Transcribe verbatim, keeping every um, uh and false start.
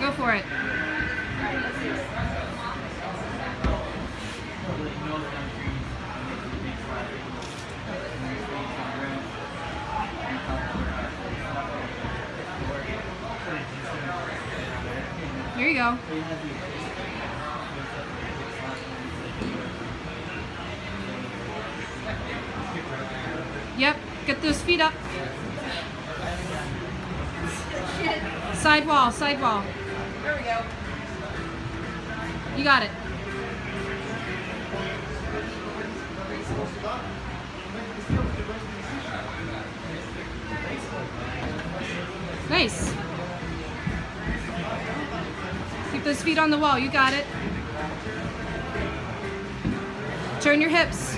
Go for it. Here you go. Yep, get those feet up. Side wall, side wall. There we go. You got it. Nice. Keep those feet on the wall. You got it. Turn your hips.